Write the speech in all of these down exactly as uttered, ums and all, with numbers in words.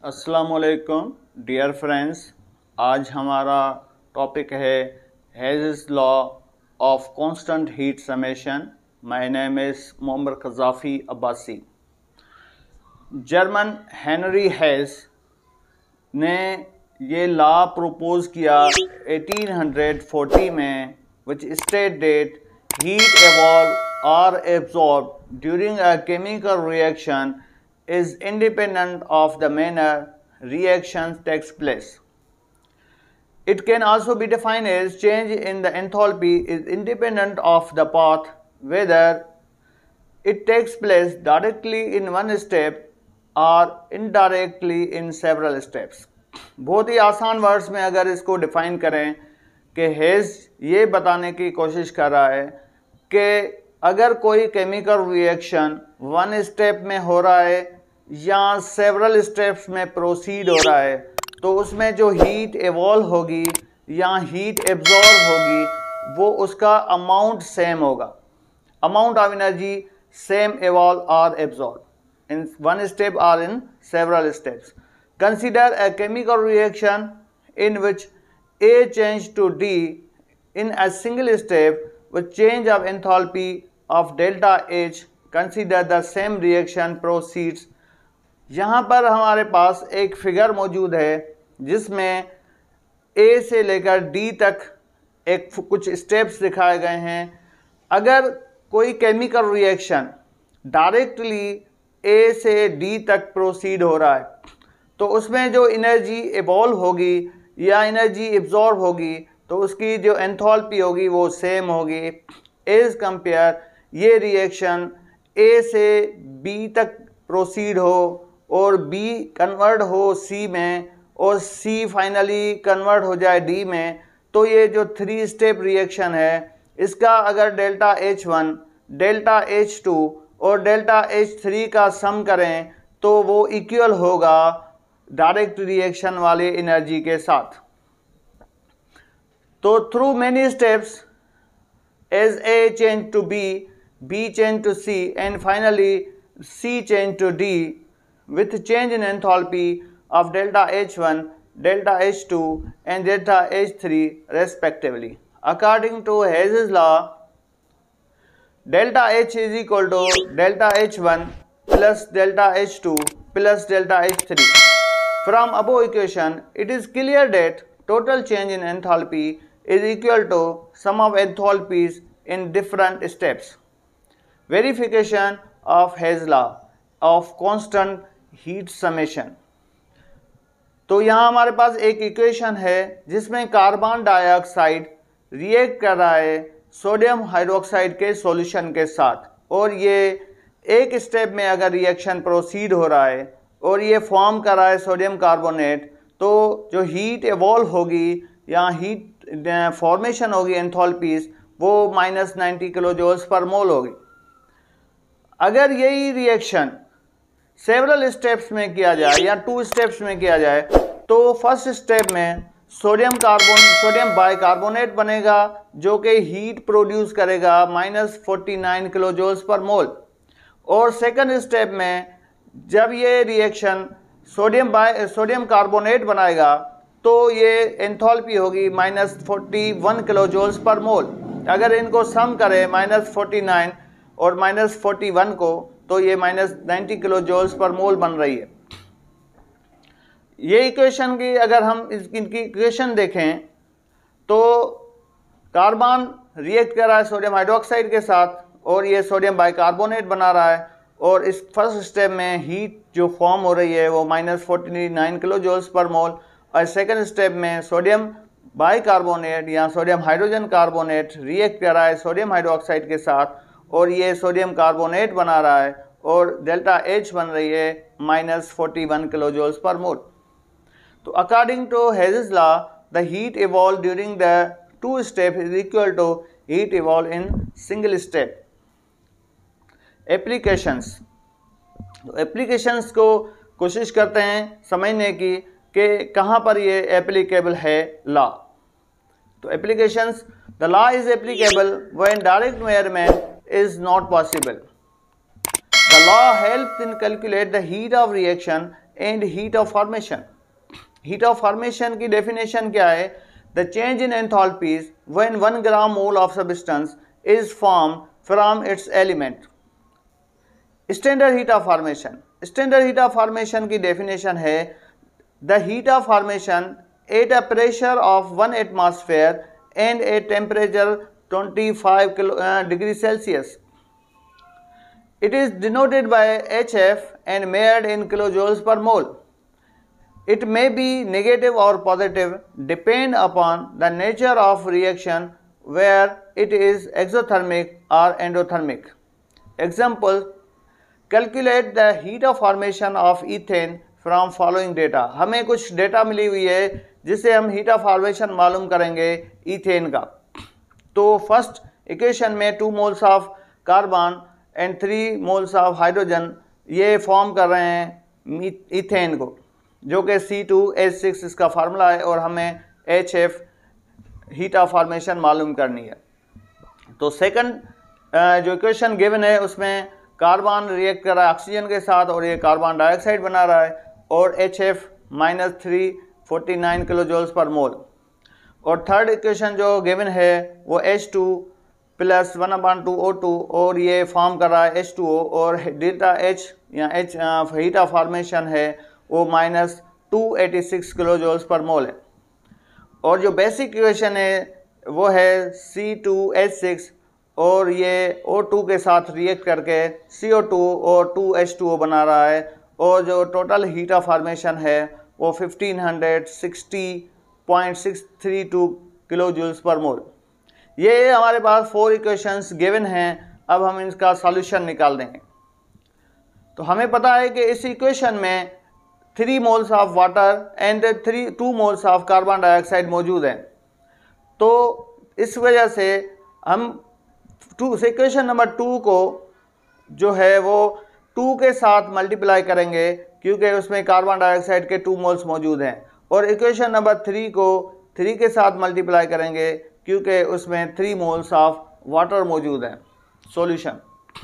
अस्सलामुअलैकुम dear friends, आज हमारा टॉपिक है Hess's law of constant heat summation. My name is Mohammad Qazafi Abbasi. German Henry Hess ने ये लॉ प्रपोज किया अठारह सौ चालीस में, which state that heat evolve or absorbed during a chemical reaction is independent of the manner reaction takes place. It can also be defined as change in the enthalpy is independent of the path, whether it takes place directly in one step or indirectly in several steps. बहुत ही आसान words में अगर इसको define करें कि has ये बताने की कोशिश कर रहा है कि अगर कोई केमिकल रिएक्शन वन स्टेप में हो रहा है या सेवरल स्टेप्स में प्रोसीड हो रहा है, तो उसमें जो हीट एवॉल्व होगी या हीट एब्जॉर्ब होगी वो उसका अमाउंट सेम होगा। Amount of energy same evolve और एब्जॉर्ब इन वन स्टेप और in several steps. Consider a chemical reaction in which A change to D in a single step with change of enthalpy of delta H. Consider the same reaction proceeds. यहाँ पर हमारे पास एक figure मौजूद है जिसमें A से लेकर D तक एक कुछ स्टेप्स दिखाए गए हैं। अगर कोई केमिकल रिएक्शन डायरेक्टली A से D तक प्रोसीड हो रहा है तो उसमें जो एनर्जी इवॉल्व होगी या एनर्जी एब्जॉर्ब होगी तो उसकी जो एंथैल्पी होगी वो सेम होगी एज कंपेयर ये रिएक्शन ए से बी तक प्रोसीड हो और बी कन्वर्ट हो सी में और सी फाइनली कन्वर्ट हो जाए डी में, तो ये जो थ्री स्टेप रिएक्शन है इसका अगर delta H one, delta H two और डेल्टा एच थ्री का सम करें तो वो इक्वल होगा डायरेक्ट रिएक्शन वाले एनर्जी के साथ। तो through many steps as A change to B, B change to C and finally C change to D with change in enthalpy of delta H one, delta H two and delta H three respectively. According to Hezz's law, delta H is equal to delta H one plus delta H two plus delta H three. From above equation, it is clear that total change in enthalpy is equal to sum of enthalpies in different steps. Verification of Hezz's law of constant heat summation. तो यहाँ हमारे पास एक equation है जिसमें carbon dioxide react कर रहा है sodium hydroxide के सॉल्यूशन के साथ, और ये एक स्टेप में अगर रिएक्शन प्रोसीड हो रहा है और ये फॉर्म कर रहा है सोडियम कार्बोनेट, तो जो हीट एवॉल्व होगी या हीट फॉर्मेशन होगी एंथैल्पीज वो माइनस नाइन्टी किलो जूल्स पर मोल होगी। अगर यही रिएक्शन सेवरल स्टेप्स में किया जाए या टू स्टेप्स में किया जाए तो फर्स्ट स्टेप में सोडियम कार्बन सोडियम बाइकार्बोनेट बनेगा जो कि हीट प्रोड्यूस करेगा minus forty nine kilo joules पर मोल, और सेकंड स्टेप में जब ये reaction sodium bi sodium carbonate बनाएगा तो ये एंथैल्पी होगी minus forty one kilo joules पर मोल। अगर इनको सम करें माइनस फोर्टी नाइन और माइनस फोर्टी वन को तो ये माइनस नाइन्टी किलो जूल्स पर मोल बन रही है। ये इक्वेशन की अगर हम इनकी इक्वेशन देखें तो कार्बन रिएक्ट कर रहा है सोडियम हाइड्रोक्साइड के साथ और ये सोडियम बाइकार्बोनेट बना रहा है, और इस फर्स्ट स्टेप में हीट जो फॉर्म हो रही है वो minus forty nine kilo joules पर मोल, और सेकंड स्टेप में सोडियम बाइकार्बोनेट या सोडियम हाइड्रोजन कार्बोनेट रिएक्ट कर रहा है सोडियम हाइड्रोक्साइड के साथ और ये सोडियम कार्बोनेट बना रहा है और डेल्टा एच बन रही है minus forty one kilo joules पर मोल। तो according to Hess's law the heat evolve during the two step is equal to heat evolve in single step. Applications, तो एप्लीकेशंस को कोशिश करते हैं समझने की कि कहाँ पर ये एप्लीकेबल है लॉ। तो applications, the law is applicable when direct measurement is not possible. The law helps in calculate the heat of reaction and heat of formation. Heat of formation की डेफिनेशन क्या है? The change in enthalpies when one gram mole of substance is form from its element. Standard heat of formation. Standard heat of formation की definition है the heat of formation at a pressure of one atmosphere and a temperature twenty-five degree Celsius. It is denoted by H F and measured in kilojoules per mole. It may be negative or positive depend upon the nature of reaction, where it is exothermic or endothermic. Example: calculate the heat of formation of ethane from following data. हमें कुछ data मिली हुई है जिससे हम heat of formation मालूम करेंगे ethane का। तो फर्स्ट इक्वेशन में two moles of carbon and three moles of hydrogen ये फॉर्म कर रहे हैं इथेन को, जो कि सी टू एच सिक्स इसका फार्मूला है, और हमें H F heat of formation मालूम करनी है। तो सेकंड जो इक्वेशन गिवन है उसमें कार्बन रिएक्ट कर रहा है ऑक्सीजन के साथ और ये कार्बन डाइऑक्साइड बना रहा है, और H F minus three forty nine kilo joules पर मोल। और थर्ड इक्वेशन जो गिवन है वो H two plus one upon two O two, और ये फॉर्म कर रहा है एच टू ओ, और डेल्टा एच या एच हीट ऑफ फॉर्मेशन है वो minus two eighty six kilo joules पर मोल है। और जो बेसिक इक्वेशन है वो है सी टू एच सिक्स, और ये ओ टू के साथ रिएक्ट करके सी ओ टू और टू एच टू ओ बना रहा है, और जो टोटल हीट ऑफ फॉर्मेशन है वो fifteen sixty point six three two kilo joules पर मोल। ये हमारे पास फोर इक्वेशंस गिवन हैं। अब हम इसका सॉल्यूशन निकाल देंगे। तो हमें पता है कि इस इक्वेशन में three moles of water and three two moles of carbon dioxide मौजूद हैं। तो इस वजह से हम टू इक्वेशन नंबर टू को जो है वो टू के साथ मल्टीप्लाई करेंगे, क्योंकि उसमें कार्बन डाइऑक्साइड के टू मोल्स मौजूद हैं, और इक्वेशन नंबर थ्री को थ्री के साथ मल्टीप्लाई करेंगे क्योंकि उसमें थ्री मोल्स ऑफ वाटर मौजूद हैं। Solution: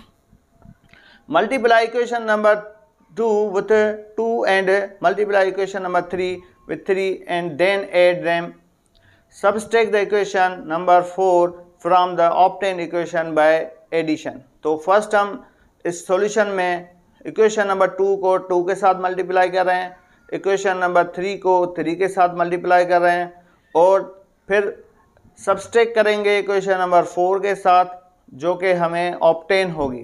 multiply equation number two with two and multiply equation number three with three and then add them. Subtract the equation number four from the obtain equation by addition. तो first हम इस solution में equation number two को two के साथ multiply कर रहे हैं, इक्वेशन नंबर थ्री को थ्री के साथ मल्टीप्लाई कर रहे हैं, और फिर सबस्ट्रैक्ट करेंगे इक्वेशन नंबर फोर के साथ, जो कि हमें ऑब्टेन होगी।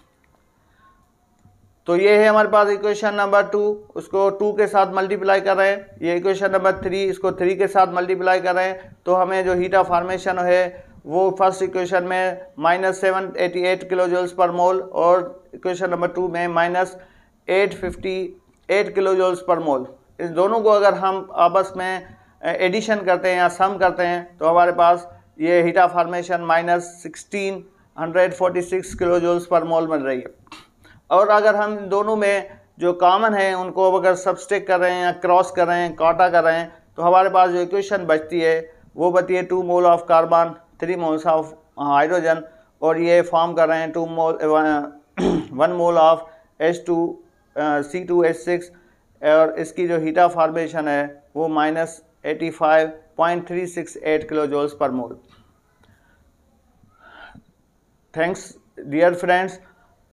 तो ये है हमारे पास इक्वेशन नंबर टू, उसको टू के साथ मल्टीप्लाई कर रहे हैं। ये इक्वेशन नंबर थ्री, इसको थ्री के साथ मल्टीप्लाई कर रहे हैं। तो हमें जो हीट ऑफ फॉर्मेशन है वो फर्स्ट इक्वेशन में minus seven eighty eight kilo joules पर मोल, और इक्वेशन नंबर टू में minus eight fifty eight kilo joules पर मोल। इस दोनों को अगर हम आपस में एडिशन करते हैं या सम करते हैं तो हमारे पास ये heat of formation minus sixteen hundred forty six kilo joules पर मोल मिल रही है। और अगर हम दोनों में जो कॉमन है उनको अगर सबस्ट्रैक्ट कर रहे हैं या क्रॉस कर रहे हैं, काटा कर रहे हैं, तो हमारे पास जो इक्वेशन बचती है वो बचती है two mole of carbon, three moles of hydrogen, और ये फॉर्म कर रहे हैं two mole one mole of H two C two H six, और इसकी जो हीट ऑफ फॉर्मेशन है वो minus eighty five point three six eight kilo joules पर मोल। Thanks dear friends.